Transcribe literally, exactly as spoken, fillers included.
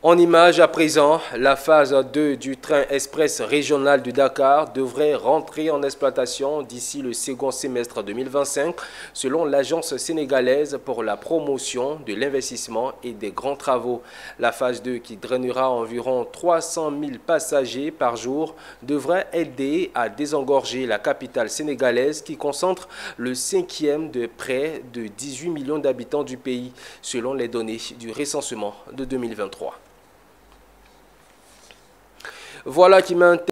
En image à présent, la phase deux du train express régional du Dakar devrait rentrer en exploitation d'ici le second semestre deux mille vingt-cinq, selon l'Agence sénégalaise pour la promotion de l'investissement et des grands travaux. La phase deux, qui drainera environ trois cent mille passagers par jour, devrait aider à désengorger la capitale sénégalaise qui concentre le cinquième de près de dix-huit millions d'habitants du pays, selon les données du recensement de deux mille vingt-trois. Voilà qui m'intéresse.